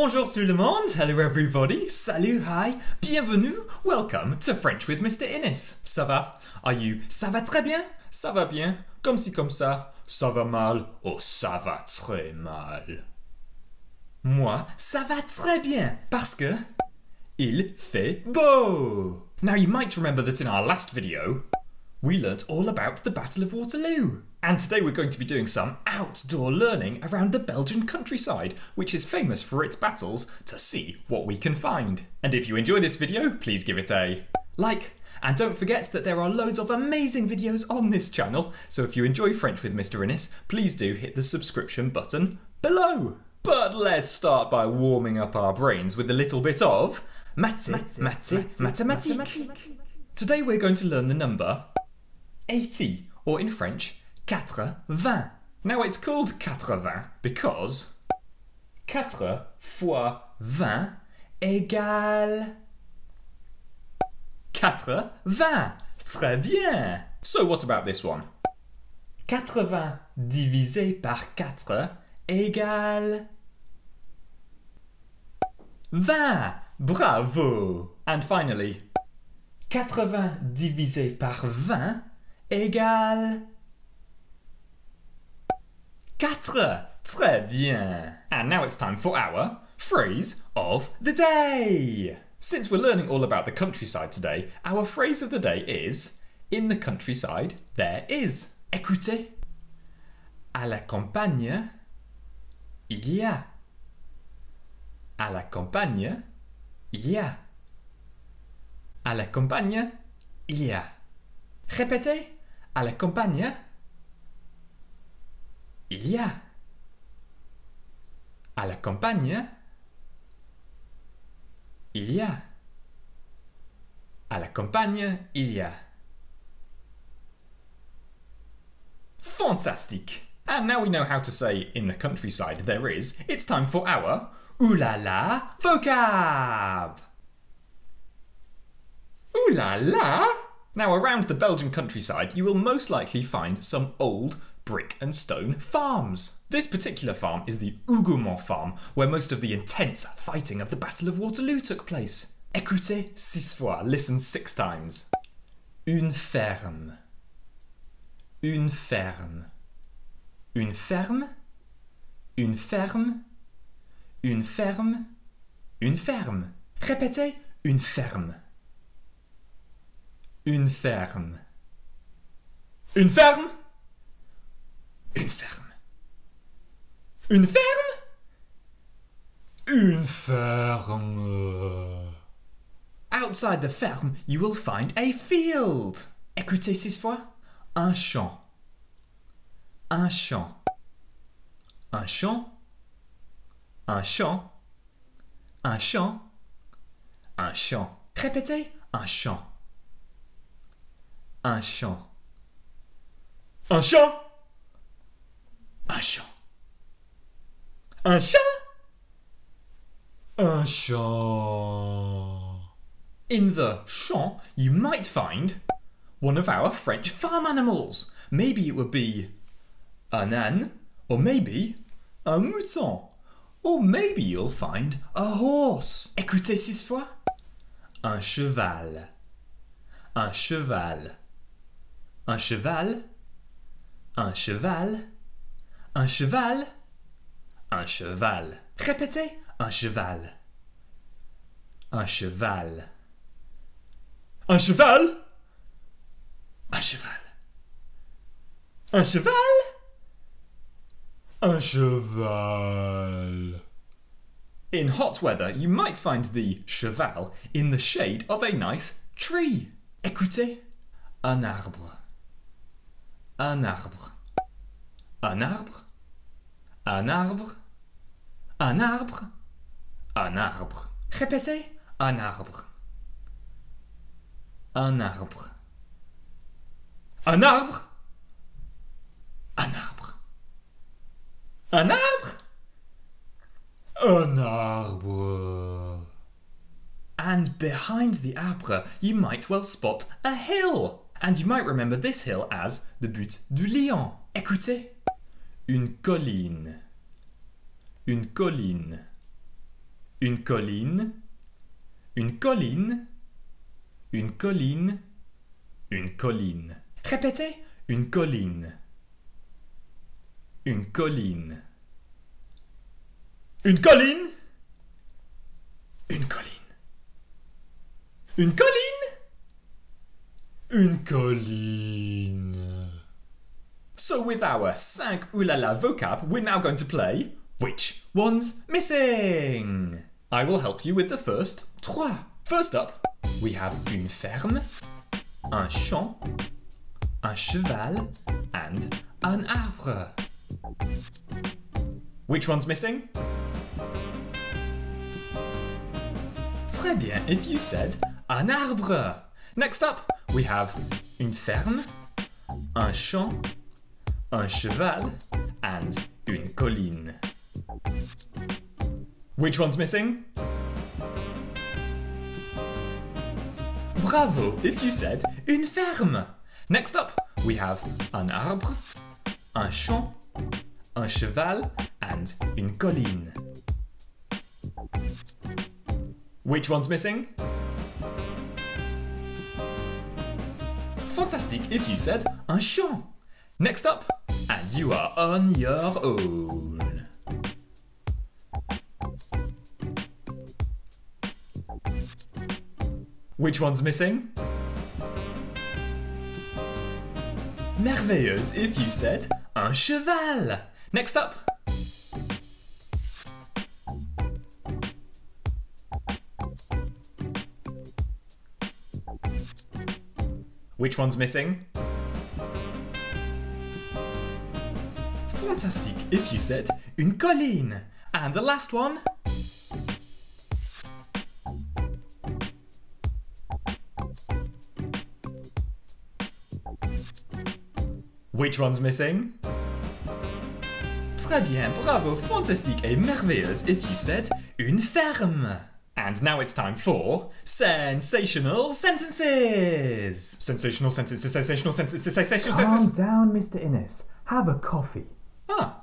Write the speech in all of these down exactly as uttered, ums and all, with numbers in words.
Bonjour tout le monde, hello everybody, salut, hi, bienvenue, welcome to French with Mister Innes. Ça va? Are you? Ça va très bien? Ça va bien? Comme si comme ça? Ça va mal? Oh, ça va très mal. Moi, ça va très bien parce que il fait beau. Now you might remember that in our last video, we learnt all about the Battle of Waterloo. And today we're going to be doing some outdoor learning around the Belgian countryside, which is famous for its battles, to see what we can find. And if you enjoy this video, please give it a like. And don't forget that there are loads of amazing videos on this channel, so if you enjoy French with Mister Innes, please do hit the subscription button below. But let's start by warming up our brains with a little bit of maths, maths, mathématiques. Today we're going to learn the number eighty, or in French, quatre-vingts. Now it's called quatre-vingts because quatre fois vingt égale quatre-vingts. Très bien. So what about this one? quatre-vingts divisé par quatre égale vingt. Bravo. And finally, quatre-vingts divisé par vingt égale quatre. Très bien. And now it's time for our phrase of the day. Since we're learning all about the countryside today, our phrase of the day is, in the countryside there is. Écoutez. À la campagne, il y a. À la campagne, il y a. À la campagne, il y a. Répétez. À la campagne, il y a. À la campagne, il y a. À la campagne, il y a. Fantastic! And now we know how to say in the countryside there is, it's time for our Ooh la la vocab! Ooh la la! Now around the Belgian countryside you will most likely find some old brick and stone farms. This particular farm is the Hougoumont farm, where most of the intense fighting of the Battle of Waterloo took place. Écoutez six fois, listen six times. Une ferme. Une ferme. Une ferme. Une ferme. Une ferme. Une ferme. Répétez, une ferme. Une ferme. Une ferme. Une ferme. Une ferme. Une ferme. Outside the ferme, you will find a field. Écoutez six fois. Un champ. Un champ. Un champ. Un champ. Un champ. Un champ. Répétez. Un champ. Un champ. Un champ. Un champ. Un champ. Un champ. In the champ, you might find one of our French farm animals. Maybe it would be un âne, or maybe un mouton, or maybe you'll find a horse. Écoutez six fois. Un cheval. Un cheval. Un cheval. Un cheval. Un cheval. Un cheval. Répétez. Un cheval. Un cheval. Un cheval. Un cheval. Un cheval. Un cheval. In hot weather, you might find the cheval in the shade of a nice tree. Écoutez. Un arbre. Un arbre. Un arbre. Un arbre. Un arbre. Un arbre. Répétez. Un arbre. Un arbre. Un arbre. Un arbre. Un arbre. Un arbre. And behind the arbre, you might well spot a hill. And you might remember this hill as the Butte du Lion. Écoutez. Une colline. Une colline. une colline, une colline, une colline, une colline. Répétez, une colline, une colline, une colline, une colline, une colline, une colline. So with our cinq oulala vocab, we're now going to play Which One's Missing? I will help you with the first trois. First up, we have une ferme, un champ, un cheval, and un arbre. Which one's missing? Très bien if you said un arbre. Next up, we have une ferme, un champ, un cheval, and une colline. Which one's missing? Bravo if you said une ferme. Next up, we have un arbre, un champ, un cheval, and une colline. Which one's missing? Fantastic if you said un champ. Next up, and you are on your own. Which one's missing? Merveilleuse if you said un cheval. Next up. Which one's missing? Fantastique if you said une colline. And the last one. Which one's missing? Très bien, bravo, fantastique et merveilleuse if you said une ferme. And now it's time for sensational sentences. Sensational sentences, sensational sentences, sensational Calm sentences. down, Mister Innes. Have a coffee. Ah.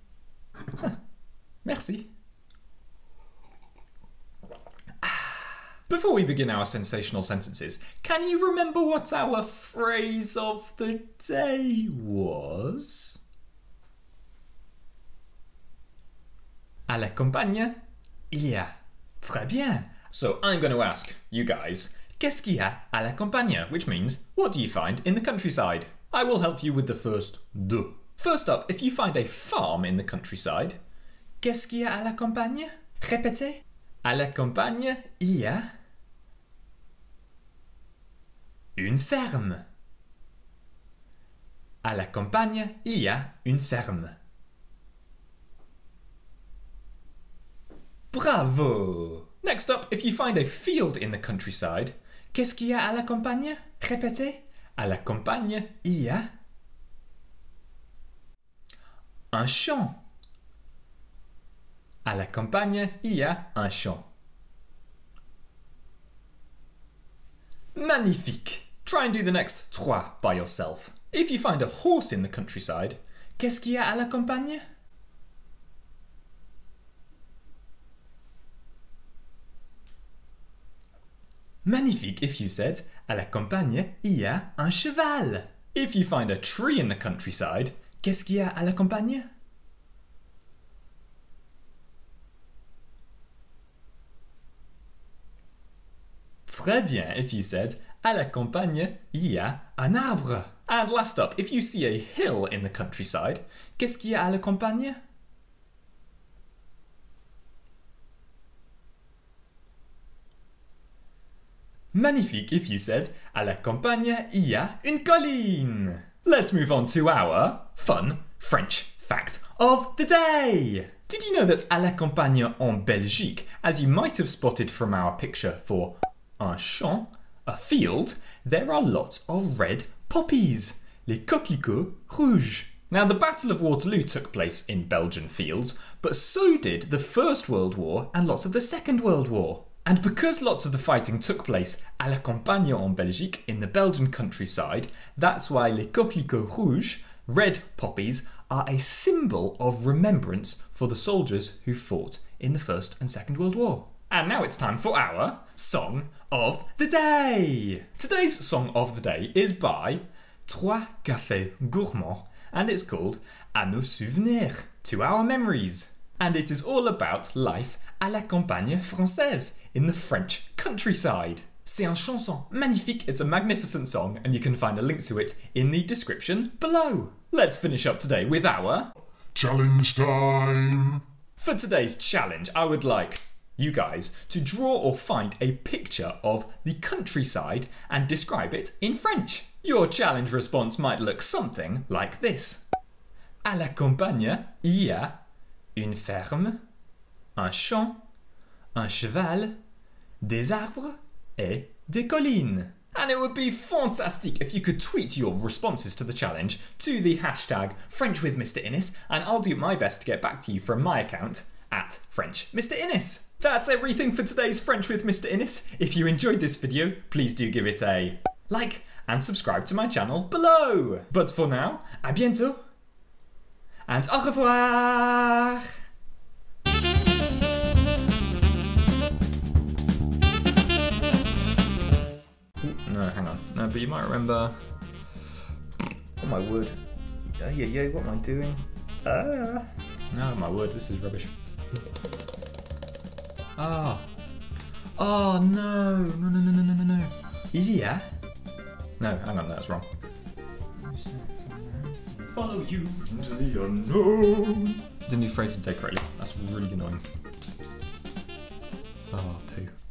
Merci. Before we begin our sensational sentences, can you remember what our phrase of the day was? À la campagne, il y a. Très bien. So I'm going to ask you guys, qu'est-ce qu'il y a à la campagne? Which means, what do you find in the countryside? I will help you with the first deux. First up, if you find a farm in the countryside, qu'est-ce qu'il y a à la campagne? Répétez. À la campagne, il y a une ferme. À la campagne, il y a une ferme. Bravo! Next up, if you find a field in the countryside, qu'est-ce qu'il y a à la campagne? Répétez. À la campagne, il y a un champ. À la campagne, il y a un champ. Magnifique! Try and do the next trois by yourself. If you find a horse in the countryside, qu'est-ce qu'il y a à la campagne? Magnifique if you said, à la campagne, il y a un cheval. If you find a tree in the countryside, qu'est-ce qu'il y a à la campagne? Très bien if you said, à la campagne, il y a un arbre. And last up, if you see a hill in the countryside, qu'est-ce qu'il y a à la campagne? Magnifique if you said, à la campagne, il y a une colline. Let's move on to our fun French fact of the day. Did you know that à la campagne en Belgique, as you might have spotted from our picture for un champ, a field, there are lots of red poppies, les coquelicots rouges. Now, the Battle of Waterloo took place in Belgian fields, but so did the First World War and lots of the Second World War. And because lots of the fighting took place à la campagne en Belgique, in the Belgian countryside, that's why les coquelicots rouges, red poppies, are a symbol of remembrance for the soldiers who fought in the First and Second World War. And now it's time for our Song of the Day. Today's Song of the Day is by Trois Cafés Gourmands and it's called À nos souvenirs, to our memories. And it is all about life à la campagne française, in the French countryside. C'est une chanson magnifique, it's a magnificent song, and you can find a link to it in the description below. Let's finish up today with our challenge time. For today's challenge, I would like you guys to draw or find a picture of the countryside and describe it in French. Your challenge response might look something like this. À la campagne, il y a une ferme, un champ, un cheval, des arbres et des collines. And it would be fantastic if you could tweet your responses to the challenge to the hashtag French with Mister Innes, and I'll do my best to get back to you from my account at French Mister Innes. That's everything for today's French with Mister Innes. If you enjoyed this video, please do give it a like and subscribe to my channel below. But for now, à bientôt and au revoir! No, hang on. No, but you might remember. Oh my word. Uh, yeah, yeah, what am I doing? Ah. No, my word, this is rubbish. Ah. Oh. oh, no. No, no, no, no, no, no, no. Yeah. No, hang on, that's wrong. Follow you into the unknown. Didn't do phrase today correctly. That's really annoying. Oh, poo.